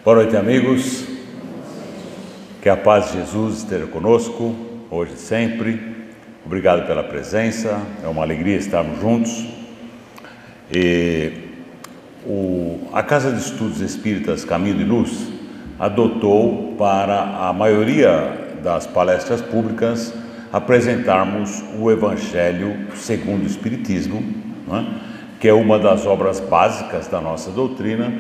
Boa noite, amigos. Que a paz de Jesus esteja conosco, hoje e sempre. Obrigado pela presença, é uma alegria estarmos juntos. A Casa de Estudos Espíritas Caminho de Luz adotou para a maioria das palestras públicas apresentarmos o Evangelho segundo o Espiritismo, que é uma das obras básicas da nossa doutrina,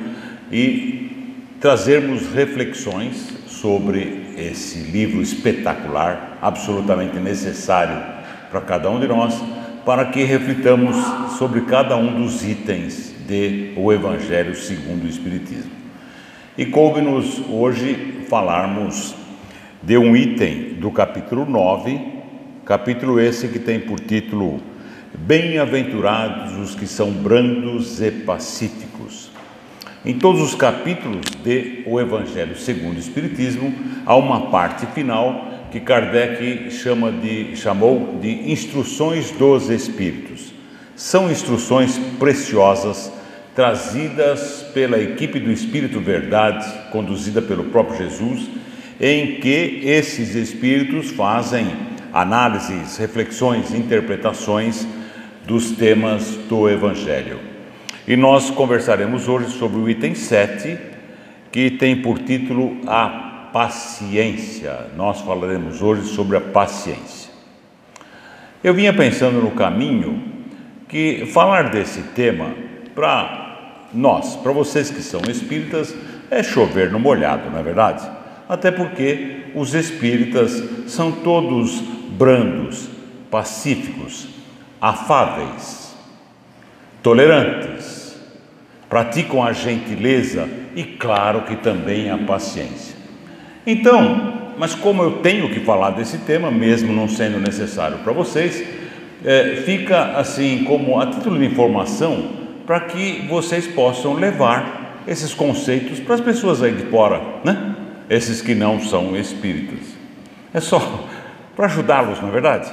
e trazermos reflexões sobre esse livro espetacular, absolutamente necessário para cada um de nós, para que reflitamos sobre cada um dos itens do Evangelho segundo o Espiritismo. E coube-nos hoje falarmos de um item do capítulo 9, capítulo esse que tem por título Bem-aventurados os que são brandos e pacíficos. Em todos os capítulos do Evangelho segundo o Espiritismo, há uma parte final que Kardec chamou de Instruções dos Espíritos. São instruções preciosas, trazidas pela equipe do Espírito Verdade, conduzida pelo próprio Jesus, em que esses Espíritos fazem análises, reflexões, interpretações dos temas do Evangelho. E nós conversaremos hoje sobre o item 7, que tem por título a paciência. Nós falaremos hoje sobre a paciência. Eu vinha pensando no caminho que falar desse tema para nós, para vocês que são espíritas, é chover no molhado, não é verdade? Até porque os espíritas são todos brandos, pacíficos, afáveis, tolerantes, praticam a gentileza e, claro, que também a paciência. Então, mas como eu tenho que falar desse tema, mesmo não sendo necessário para vocês, fica assim como a título de informação para que vocês possam levar esses conceitos para as pessoas aí de fora, né? Esses que não são espíritas. É só para ajudá-los, não é verdade?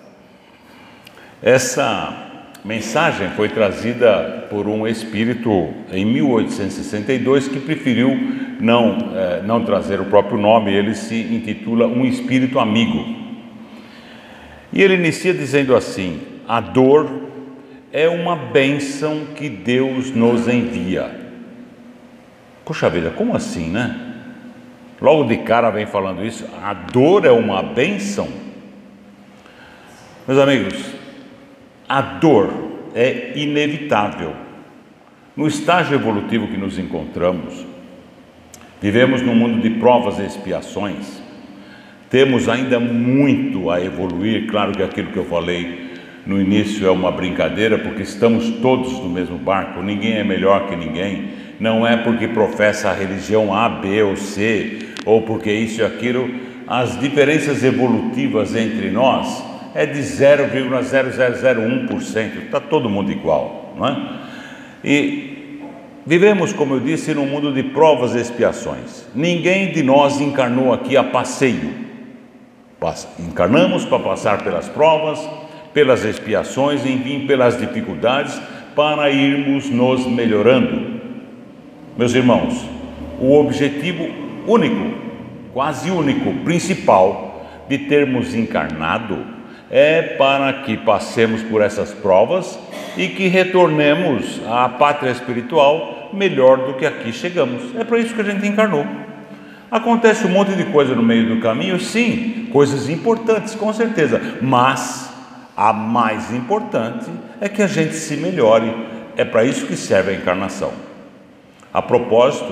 Essa mensagem foi trazida por um espírito em 1862 que preferiu não trazer o próprio nome. Ele se intitula Um Espírito Amigo. E ele inicia dizendo assim: a dor é uma bênção que Deus nos envia. Puxa vida, como assim, né? Logo de cara vem falando isso, a dor é uma bênção. Meus amigos, a dor é inevitável. No estágio evolutivo que nos encontramos, vivemos num mundo de provas e expiações, temos ainda muito a evoluir. Claro que aquilo que eu falei no início é uma brincadeira, porque estamos todos no mesmo barco, ninguém é melhor que ninguém, não é porque professa a religião A, B ou C, ou porque isso e aquilo. As diferenças evolutivas entre nós é de 0,0001%, está todo mundo igual, não é? E vivemos, como eu disse, num mundo de provas e expiações. Ninguém de nós encarnou aqui a passeio. Encarnamos para passar pelas provas, pelas expiações, enfim, pelas dificuldades, para irmos nos melhorando. Meus irmãos, o objetivo único, quase único, principal de termos encarnado é para que passemos por essas provas e que retornemos à pátria espiritual melhor do que aqui chegamos. É para isso que a gente encarnou. Acontece um monte de coisa no meio do caminho, sim, coisas importantes, com certeza, mas a mais importante é que a gente se melhore. É para isso que serve a encarnação. A propósito,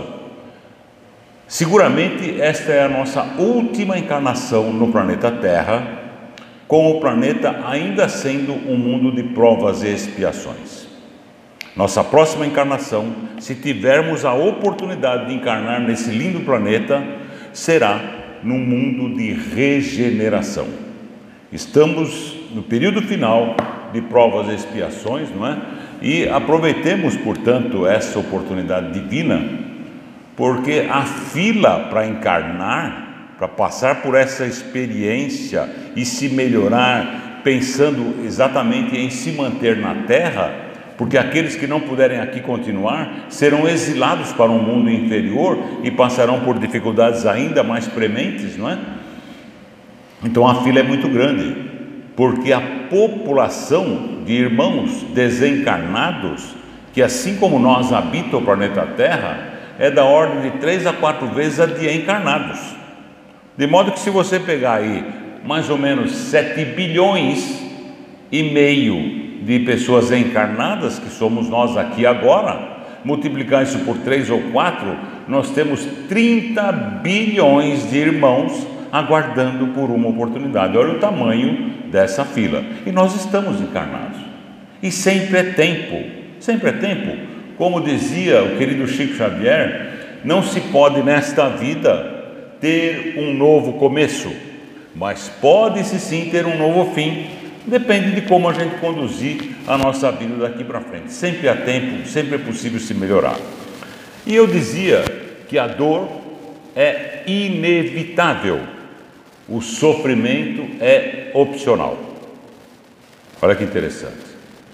seguramente esta é a nossa última encarnação no planeta Terra, com o planeta ainda sendo um mundo de provas e expiações. Nossa próxima encarnação, se tivermos a oportunidade de encarnar nesse lindo planeta, será num mundo de regeneração. Estamos no período final de provas e expiações, não é? E aproveitemos, portanto, essa oportunidade divina, porque a fila para encarnar, para passar por essa experiência e se melhorar, pensando exatamente em se manter na Terra, porque aqueles que não puderem aqui continuar serão exilados para um mundo inferior e passarão por dificuldades ainda mais prementes, não é? Então a fila é muito grande, porque a população de irmãos desencarnados, que assim como nós habitam o planeta Terra, é da ordem de 3 a 4 vezes a de encarnados. De modo que se você pegar aí mais ou menos 7 bilhões e meio de pessoas encarnadas, que somos nós aqui agora, multiplicar isso por 3 ou 4, nós temos 30 bilhões de irmãos aguardando por uma oportunidade. Olha o tamanho dessa fila. E nós estamos encarnados. E sempre é tempo, sempre é tempo. Como dizia o querido Chico Xavier, não se pode nesta vida ter um novo começo, mas pode-se sim ter um novo fim. Depende de como a gente conduzir a nossa vida daqui para frente. Sempre há tempo, sempre é possível se melhorar. E eu dizia que a dor é inevitável, o sofrimento é opcional. Olha que interessante.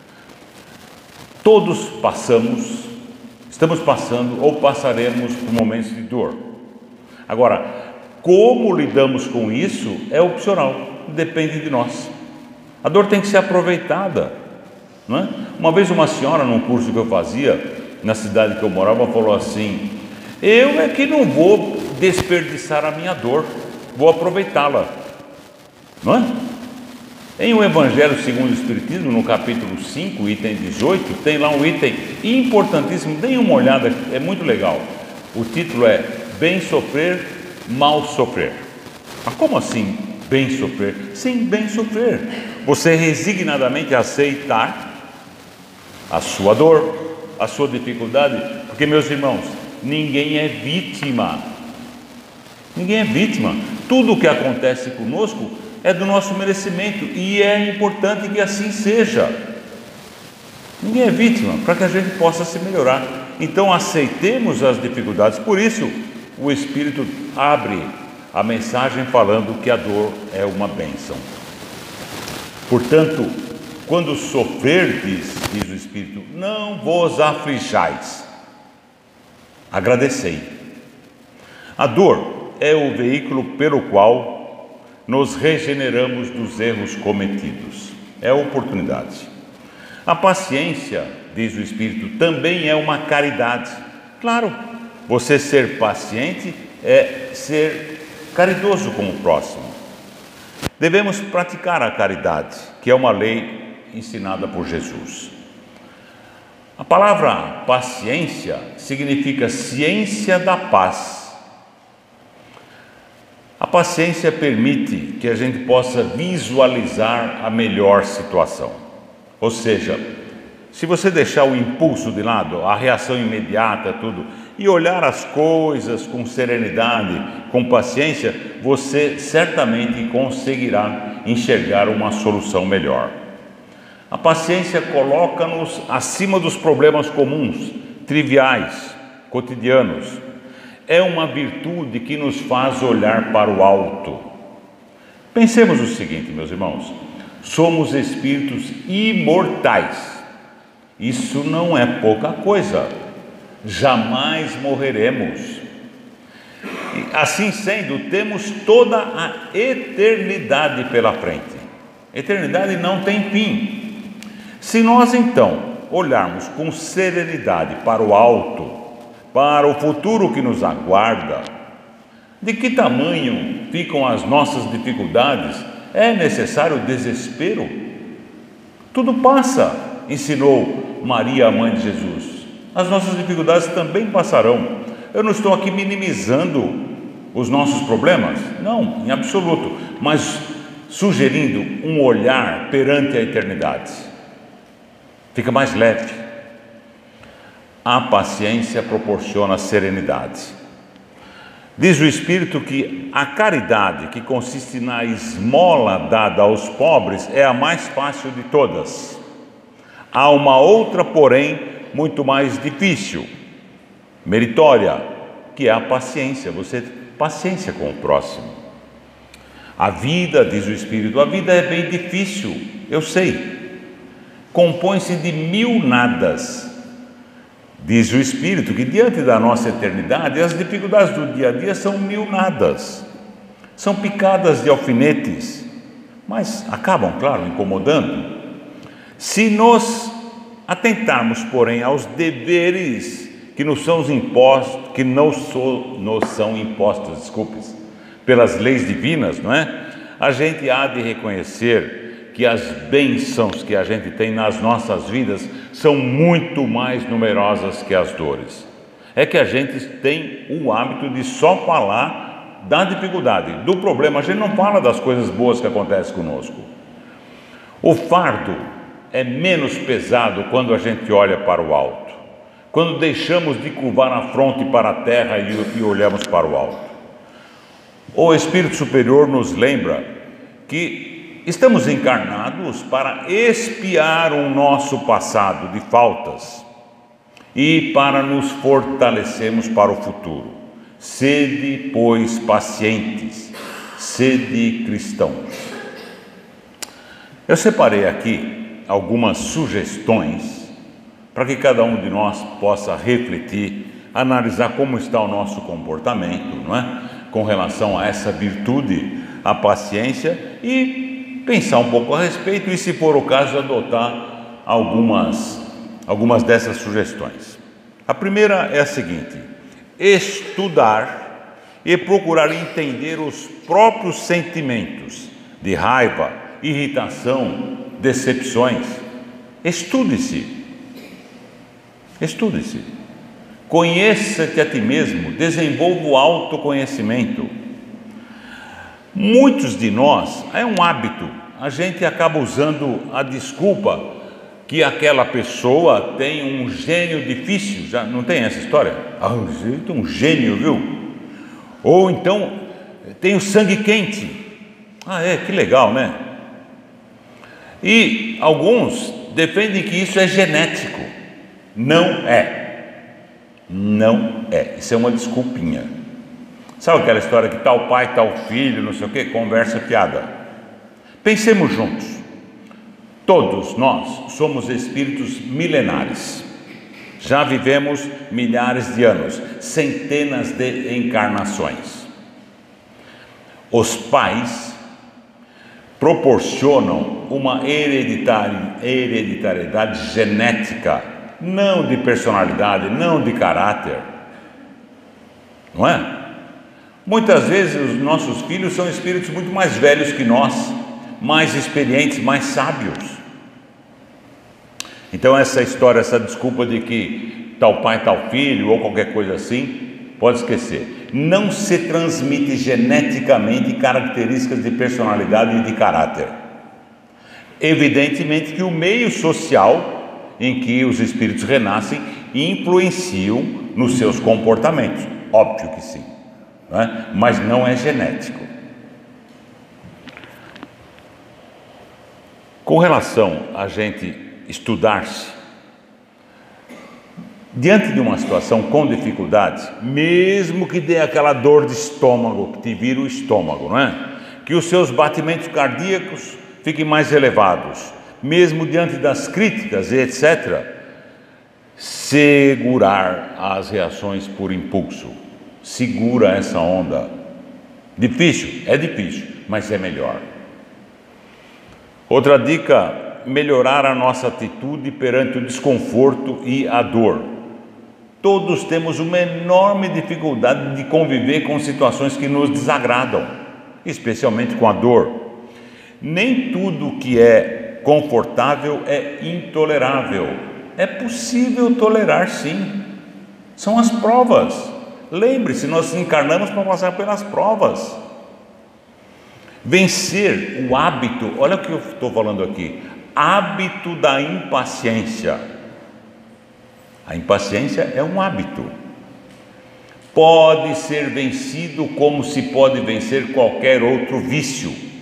Todos estamos passando ou passaremos por momentos de dor. Agora, como lidamos com isso é opcional, depende de nós. A dor tem que ser aproveitada, não é? Uma vez uma senhora, num curso que eu fazia na cidade que eu morava, falou assim: eu é que não vou desperdiçar a minha dor, vou aproveitá-la, não é? Em O Evangelho segundo o Espiritismo, no capítulo 5, item 18, tem lá um item importantíssimo, deem uma olhada, é muito legal. O título é Bem Sofrer, Mal Sofrer. Mas como assim bem sofrer? Sim, bem sofrer. Você resignadamente aceitar a sua dor, a sua dificuldade, porque, meus irmãos, ninguém é vítima. Ninguém é vítima. Tudo o que acontece conosco é do nosso merecimento e é importante que assim seja. Ninguém é vítima, para que a gente possa se melhorar. Então aceitemos as dificuldades. Por isso o Espírito abre a mensagem falando que a dor é uma bênção. Portanto, quando sofrerdes, diz o Espírito, não vos aflijais, agradecei. A dor é o veículo pelo qual nos regeneramos dos erros cometidos, é a oportunidade. A paciência, diz o Espírito, também é uma caridade. Claro, você ser paciente é ser caridoso com o próximo. Devemos praticar a caridade, que é uma lei ensinada por Jesus. A palavra paciência significa ciência da paz. A paciência permite que a gente possa visualizar a melhor situação. Ou seja, se você deixar o impulso de lado, a reação imediata, tudo, e olhar as coisas com serenidade, com paciência, você certamente conseguirá enxergar uma solução melhor. A paciência coloca-nos acima dos problemas comuns, triviais, cotidianos. É uma virtude que nos faz olhar para o alto. Pensemos o seguinte, meus irmãos, somos espíritos imortais. Isso não é pouca coisa. Jamais morreremos. E, assim sendo, temos toda a eternidade pela frente. Eternidade não tem fim. Se nós então olharmos com serenidade para o alto, para o futuro que nos aguarda, de que tamanho ficam as nossas dificuldades? É necessário desespero? Tudo passa, ensinou Maria, a mãe de Jesus. As nossas dificuldades também passarão. Eu não estou aqui minimizando os nossos problemas, não, em absoluto, mas sugerindo um olhar perante a eternidade. Fica mais leve. A paciência proporciona serenidade. Diz o Espírito que a caridade, que consiste na esmola dada aos pobres, é a mais fácil de todas. Há uma outra, porém, muito mais difícil, meritória, que é a paciência. Você tem paciência com o próximo. A vida, diz o Espírito, a vida é bem difícil, eu sei. compõe-se de 1000 nadas. Diz o Espírito que diante da nossa eternidade, as dificuldades do dia a dia são 1000 nadas. São picadas de alfinetes, mas acabam, claro, incomodando. Se nos atentarmos, porém, aos deveres que nos são impostos, pelas leis divinas, não é? A gente há de reconhecer que as bênçãos que a gente tem nas nossas vidas são muito mais numerosas que as dores. É que a gente tem o hábito de só falar da dificuldade, do problema. A gente não fala das coisas boas que acontecem conosco. O fardo é menos pesado quando a gente olha para o alto, quando deixamos de curvar a fronte para a terra e olhamos para o alto. O Espírito Superior nos lembra que estamos encarnados para expiar o nosso passado de faltas e para nos fortalecermos para o futuro. Sede, pois, pacientes, sede cristãos. Eu separei aqui algumas sugestões para que cada um de nós possa refletir, analisar como está o nosso comportamento, não é? Com relação a essa virtude, a paciência, e pensar um pouco a respeito e, se for o caso, adotar algumas dessas sugestões. A primeira é a seguinte: estudar e procurar entender os próprios sentimentos de raiva, irritação, decepções. Estude-se. Conheça-te a ti mesmo, desenvolva o autoconhecimento. Muitos de nós, é um hábito, a gente acaba usando a desculpa que aquela pessoa tem um gênio difícil. Já não tem essa história? Tem um gênio, viu? Ou então tem o sangue quente. Que legal, né? E alguns defendem que isso é genético. Não é. Isso é uma desculpinha. Sabe aquela história que tal pai, tal filho, não sei o que, conversa fiada. Pensemos juntos. Todos nós somos espíritos milenares. Já vivemos milhares de anos, centenas de encarnações. Os pais proporcionam uma hereditariedade genética, não de personalidade, não de caráter, não é? Muitas vezes os nossos filhos são espíritos muito mais velhos que nós, mais experientes, mais sábios. Então essa história, essa desculpa de que tal pai, tal filho, ou qualquer coisa assim, pode esquecer. Não se transmite geneticamente características de personalidade e de caráter. Evidentemente que o meio social em que os espíritos renascem influenciam nos seus comportamentos, óbvio que sim, não é? Mas não é genético. Com relação a gente estudar-se, diante de uma situação com dificuldades, mesmo que dê aquela dor de estômago, que te vira o estômago, não é? Que os seus batimentos cardíacos fiquem mais elevados, mesmo diante das críticas e etc., segurar as reações por impulso. Segura essa onda. Difícil? É difícil, mas é melhor. Outra dica: melhorar a nossa atitude perante o desconforto e a dor. Todos temos uma enorme dificuldade de conviver com situações que nos desagradam, especialmente com a dor. Nem tudo que é confortável é intolerável. É possível tolerar, sim. São as provas. Lembre-se, nós encarnamos para passar pelas provas. Vencer o hábito, olha o que eu estou falando aqui, hábito da impaciência. A impaciência é um hábito. Pode ser vencido como se pode vencer qualquer outro vício.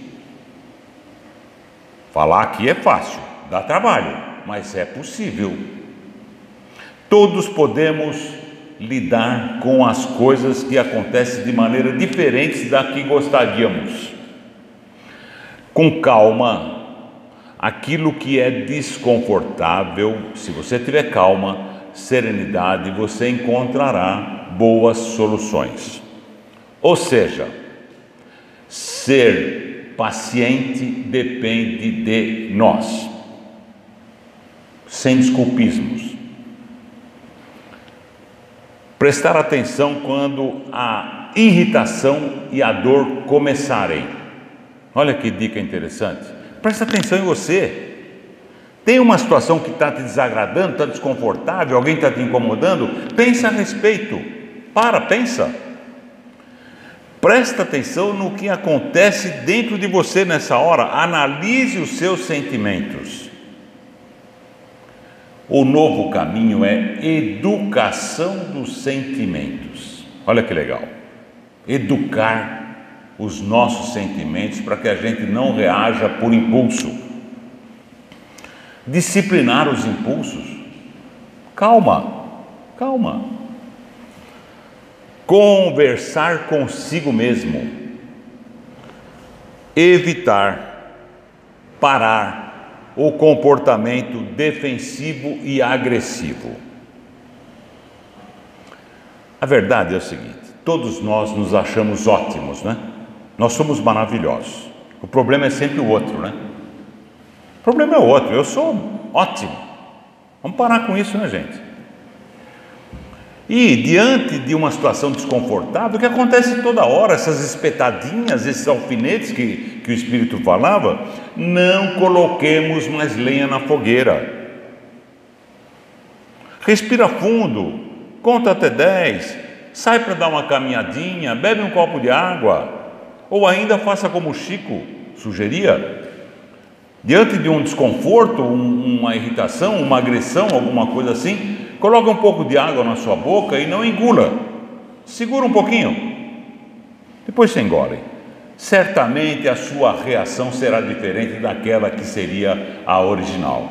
Falar aqui é fácil, dá trabalho, mas é possível. Todos podemos lidar com as coisas que acontecem de maneira diferente da que gostaríamos. Com calma, aquilo que é desconfortável, se você tiver calma, serenidade, você encontrará boas soluções. Ou seja, ser paciente depende de nós, sem desculpismos. Prestar atenção quando a irritação e a dor começarem. Olha que dica interessante. Presta atenção em você. Tem uma situação que está te desagradando, está desconfortável, alguém está te incomodando? Pensa a respeito. Pensa. Presta atenção no que acontece dentro de você nessa hora. Analise os seus sentimentos. O novo caminho é educação dos sentimentos. Olha que legal. Educar os nossos sentimentos para que a gente não reaja por impulso. Disciplinar os impulsos. Calma. Conversar consigo mesmo. Evitar, parar o comportamento defensivo e agressivo. A verdade é o seguinte: todos nós nos achamos ótimos, né? Nós somos maravilhosos. O problema é sempre o outro, né? O problema é o outro. Eu sou ótimo. Vamos parar com isso, né, gente? E diante de uma situação desconfortável, que acontece toda hora, essas espetadinhas, esses alfinetes que o Espírito falava, não coloquemos mais lenha na fogueira. Respira fundo, conta até 10, sai para dar uma caminhadinha, bebe um copo de água, ou ainda faça como o Chico sugeria. Diante de um desconforto, uma irritação, uma agressão, alguma coisa assim, coloque um pouco de água na sua boca e não engula. Segura um pouquinho, depois você engole. Certamente a sua reação será diferente daquela que seria a original.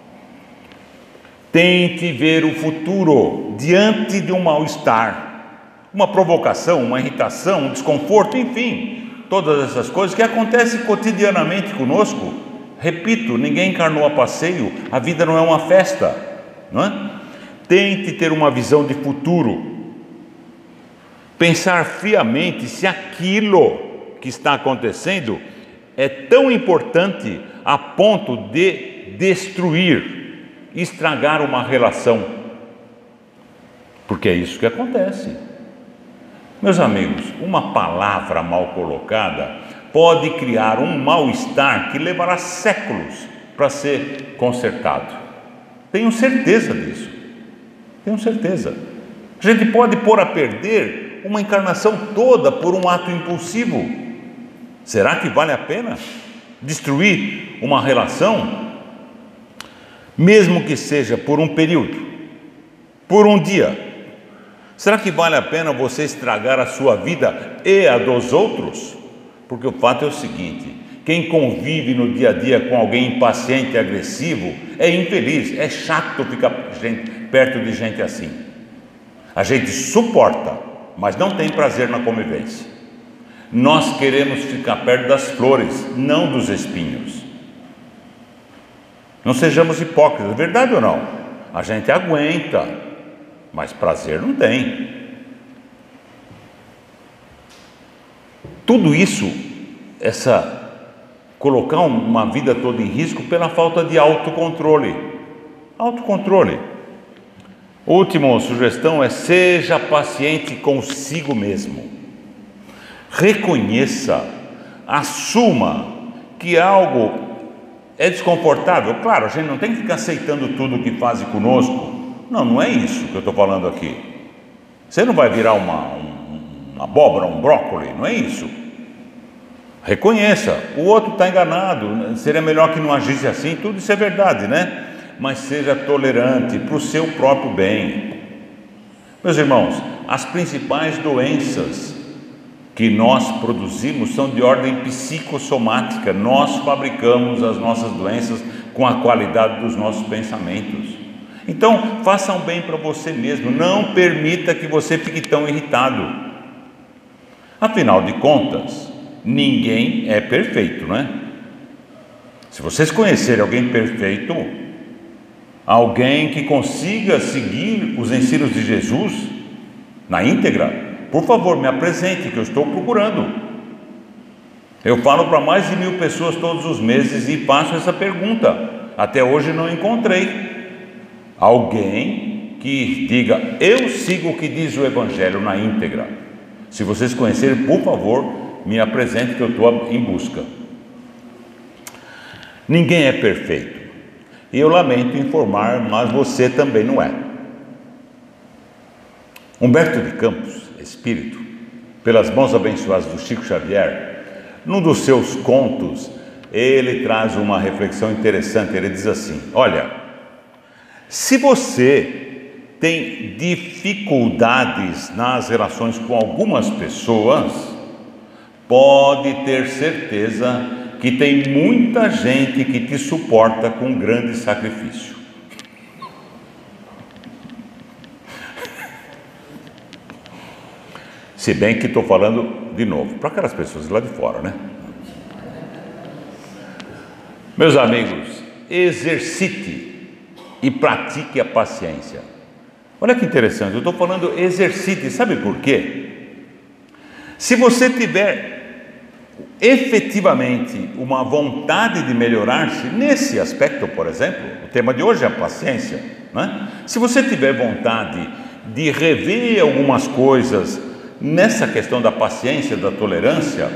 Tente ver o futuro diante de um mal-estar, uma provocação, uma irritação, um desconforto, enfim, todas essas coisas que acontecem cotidianamente conosco. Repito, ninguém encarnou a passeio, a vida não é uma festa, não é? Tente ter uma visão de futuro, pensar friamente se aquilo que está acontecendo é tão importante a ponto de destruir, estragar uma relação, porque é isso que acontece. Meus amigos, uma palavra mal colocada pode criar um mal-estar que levará séculos para ser consertado. Tenho certeza disso. Tenho certeza. A gente pode pôr a perder uma encarnação toda por um ato impulsivo. Será que vale a pena destruir uma relação? Mesmo que seja por um período, por um dia. Será que vale a pena você estragar a sua vida e a dos outros? Porque o fato é o seguinte: quem convive no dia a dia com alguém impaciente e agressivo é infeliz, é chato ficar perto de gente assim. A gente suporta, mas não tem prazer na convivência. Nós queremos ficar perto das flores, não dos espinhos. Não sejamos hipócritas, verdade ou não? A gente aguenta, mas prazer não tem. Tudo isso, colocar uma vida toda em risco pela falta de autocontrole. Autocontrole. Última sugestão é: seja paciente consigo mesmo. Reconheça, assuma que algo é desconfortável. Claro, a gente não tem que ficar aceitando tudo que fazem conosco. Não é isso que eu estou falando aqui. Você não vai virar uma abóbora, um brócolis, não é isso. Reconheça, o outro está enganado, seria melhor que não agisse assim, tudo isso é verdade, né? Mas seja tolerante para o seu próprio bem. Meus irmãos, as principais doenças que nós produzimos são de ordem psicossomática. Nós fabricamos as nossas doenças com a qualidade dos nossos pensamentos. Então, faça um bem para você mesmo, não permita que você fique tão irritado. Afinal de contas, ninguém é perfeito, não é? Se vocês conhecerem alguém perfeito, alguém que consiga seguir os ensinos de Jesus na íntegra, por favor, me apresente, que eu estou procurando. Eu falo para mais de 1000 pessoas todos os meses e faço essa pergunta. Até hoje não encontrei alguém que diga: eu sigo o que diz o Evangelho na íntegra. Se vocês conhecerem, por favor, me apresente, que eu estou em busca. Ninguém é perfeito, e eu lamento informar, mas você também não é. Humberto de Campos, espírito, pelas mãos abençoadas do Chico Xavier, num dos seus contos, ele traz uma reflexão interessante. Ele diz assim: olha, se você tem dificuldades nas relações com algumas pessoas, pode ter certeza que tem muita gente que te suporta com grande sacrifício. Se bem que estou falando de novo para aquelas pessoas lá de fora, né? Meus amigos, exercite e pratique a paciência. Olha que interessante, eu estou falando exercite, sabe por quê? Se você tiver efetivamente uma vontade de melhorar-se nesse aspecto, por exemplo, o tema de hoje é a paciência, né? Se você tiver vontade de rever algumas coisas nessa questão da paciência, da tolerância,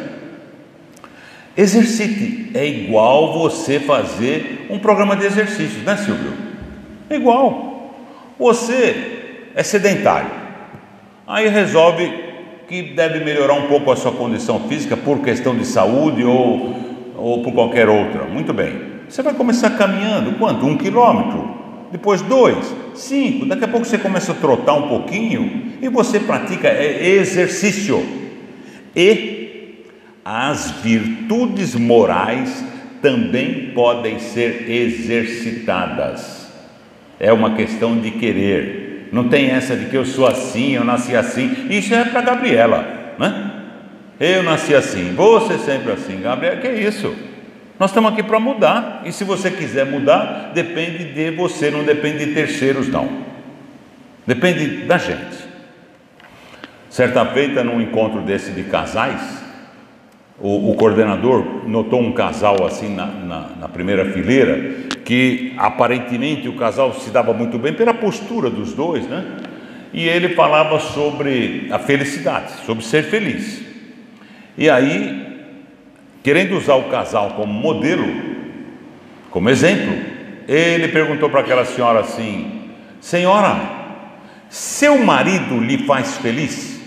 exercite. É igual você fazer um programa de exercícios, né, Silvio? É igual. Você é sedentário, aí resolve que deve melhorar um pouco a sua condição física por questão de saúde ou por qualquer outra. Muito bem, você vai começar caminhando, quanto? 1 quilômetro, depois 2, 5, daqui a pouco você começa a trotar um pouquinho e você pratica exercício. E as virtudes morais também podem ser exercitadas. É uma questão de querer. Não tem essa de que eu sou assim, eu nasci assim. Isso é para Gabriela, né? Eu nasci assim, você sempre assim. Gabriela, que é isso? Nós estamos aqui para mudar. E se você quiser mudar, depende de você, não depende de terceiros, não. Depende da gente. Certa feita, num encontro desse de casais, o coordenador notou um casal assim na primeira fileira, que aparentemente o casal se dava muito bem pela postura dos dois, né? E ele falava sobre a felicidade, sobre ser feliz. E aí, querendo usar o casal como modelo, como exemplo, ele perguntou para aquela senhora assim: senhora, seu marido lhe faz feliz?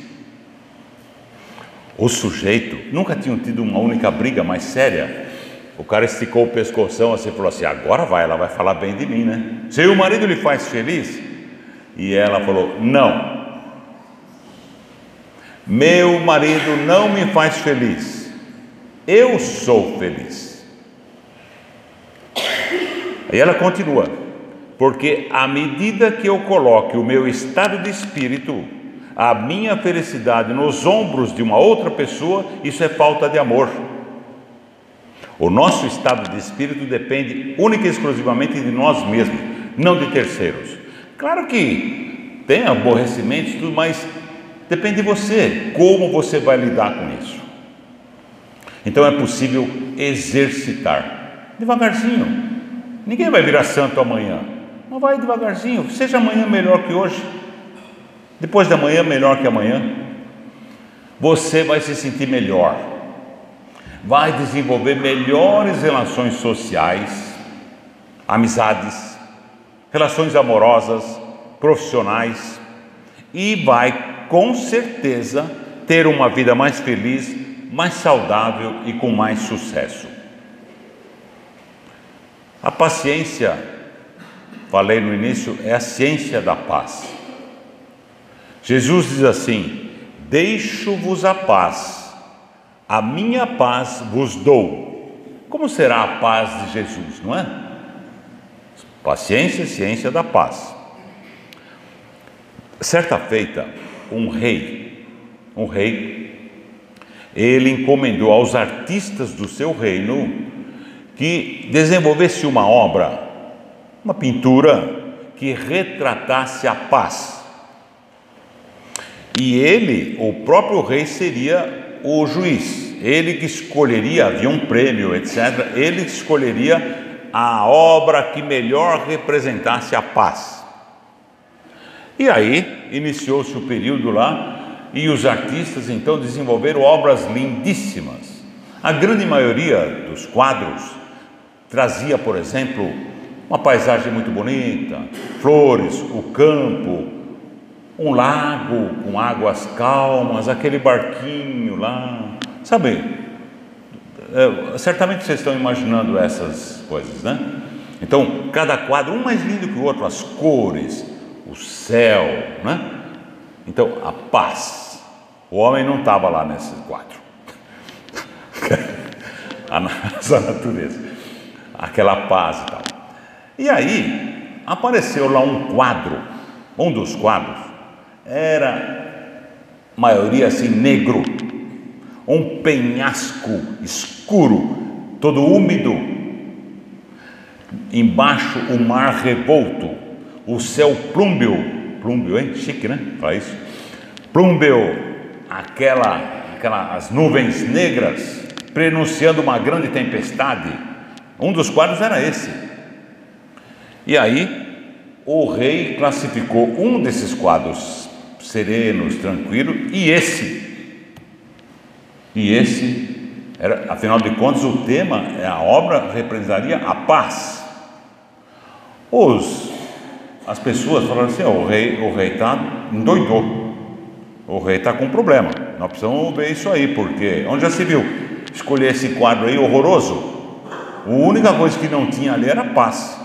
O sujeito nunca tinha tido uma única briga mais séria. O cara esticou o pescoção assim e falou assim: agora vai, ela vai falar bem de mim, né? Seu marido lhe faz feliz? E ela falou: não, meu marido não me faz feliz, eu sou feliz. Aí ela continua: porque à medida que eu coloque o meu estado de espírito, a minha felicidade nos ombros de uma outra pessoa, isso é falta de amor. O nosso estado de espírito depende única e exclusivamente de nós mesmos, não de terceiros. Claro que tem aborrecimentos, tudo, mas depende de você, como você vai lidar com isso. Então é possível exercitar, devagarzinho. Ninguém vai virar santo amanhã, mas vai devagarzinho. Seja amanhã melhor que hoje, depois da manhã melhor que amanhã. Você vai se sentir melhor, vai desenvolver melhores relações sociais, amizades, relações amorosas, profissionais, e vai com certeza ter uma vida mais feliz, mais saudável e com mais sucesso. A paciência, falei no início, é a ciência da paz. Jesus diz assim: deixo-vos a paz, a minha paz vos dou. Como será a paz de Jesus, não é? Paciência, ciência da paz. Certa feita, um rei, ele encomendou aos artistas do seu reino que desenvolvesse uma obra, uma pintura que retratasse a paz. E ele, o próprio rei, seria o juiz. Ele que escolheria, havia um prêmio, etc. Ele escolheria a obra que melhor representasse a paz. E aí iniciou-se o período lá, e os artistas então desenvolveram obras lindíssimas. A grande maioria dos quadros trazia, por exemplo, uma paisagem muito bonita, flores, o campo, um lago com águas calmas, aquele barquinho lá, sabe? Certamente vocês estão imaginando essas coisas, né? Então, cada quadro, um mais lindo que o outro, as cores, o céu, né? Então, a paz. O homem não estava lá nesse quadro. A nossa natureza, aquela paz e tal. E aí apareceu lá um quadro, um dos quadros era maioria assim negro, um penhasco escuro, todo úmido, embaixo o mar revolto, o céu plúmbeo, hein? Chique, né? Fala isso. Plúmbeo, as nuvens negras, prenunciando uma grande tempestade. Um dos quadros era esse. E aí o rei classificou um desses quadros serenos, tranquilos, e esse era, afinal de contas, o tema, a obra representaria a paz. As pessoas falaram assim: o rei está endoidou, o rei está com problema, nós precisamos ver isso aí, porque onde já se viu escolher esse quadro aí horroroso? A única coisa que não tinha ali era paz.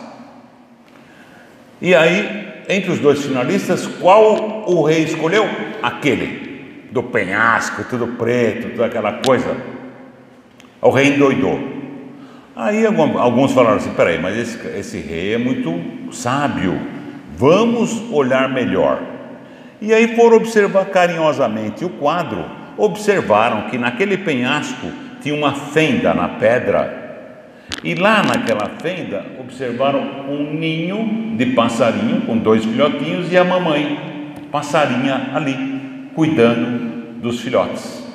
E aí, entre os dois finalistas, qual o rei escolheu? Aquele do penhasco, tudo preto, toda aquela coisa. O rei endoidou. Aí alguns falaram assim: peraí, mas esse rei é muito sábio, vamos olhar melhor. E aí foram observar carinhosamente o quadro, observaram que naquele penhasco tinha uma fenda na pedra, e lá naquela fenda observaram um ninho de passarinho com 2 filhotinhos e a mamãe passarinha ali cuidando dos filhotes.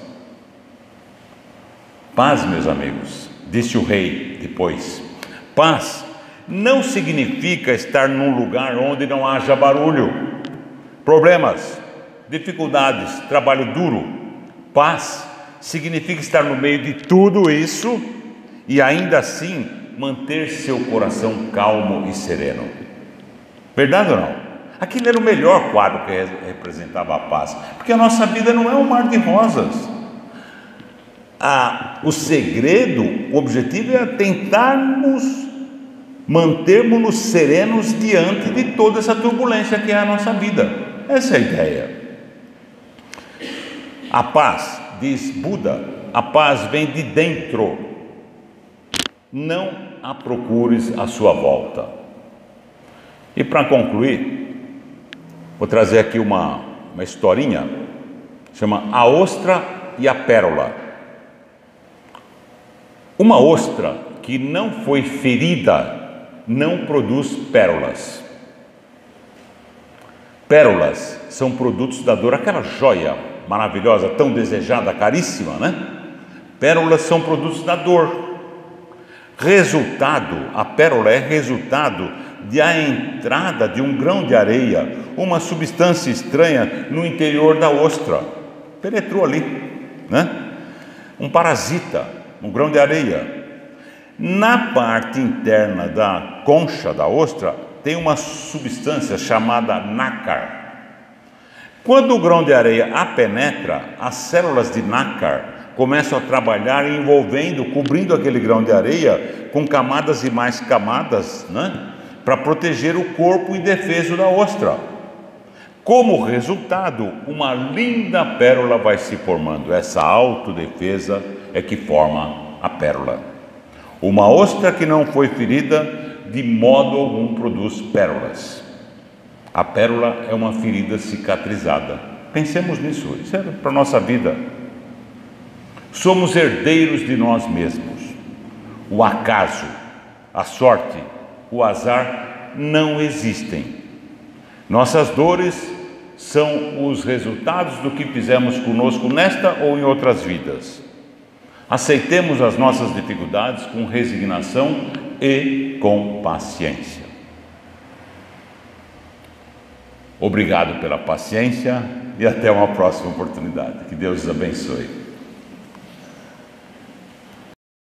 Paz, meus amigos, disse o rei depois, paz não significa estar num lugar onde não haja barulho, problemas, dificuldades, trabalho duro. Paz significa estar no meio de tudo isso e ainda assim manter seu coração calmo e sereno. Verdade ou não? Aquele era o melhor quadro que representava a paz, porque a nossa vida não é um mar de rosas. O segredo, o objetivo é tentarmos mantermos-nos serenos diante de toda essa turbulência que é a nossa vida. Essa é a ideia. A paz, diz Buda, a paz vem de dentro. Não a procures à sua volta. E para concluir, vou trazer aqui uma historinha, chama A Ostra e a Pérola. Uma ostra que não foi ferida não produz pérolas. Pérolas são produtos da dor, aquela joia maravilhosa, tão desejada, caríssima, né? Pérolas são produtos da dor. A pérola é resultado da entrada de um grão de areia, uma substância estranha no interior da ostra. Penetrou ali, né? Um parasita, um grão de areia. Na parte interna da concha da ostra tem uma substância chamada nácar. Quando o grão de areia a penetra, as células de nácar começam a trabalhar envolvendo, cobrindo aquele grão de areia com camadas e mais camadas, né? Para proteger o corpo indefeso da ostra. Como resultado, uma linda pérola vai se formando. Essa autodefesa é que forma a pérola. Uma ostra que não foi ferida, de modo algum produz pérolas. A pérola é uma ferida cicatrizada. Pensemos nisso, isso é para a nossa vida. Somos herdeiros de nós mesmos. O acaso, a sorte, o azar não existem. Nossas dores são os resultados do que fizemos conosco nesta ou em outras vidas. Aceitemos as nossas dificuldades com resignação e com paciência. Obrigado pela paciência e até uma próxima oportunidade. Que Deus os abençoe.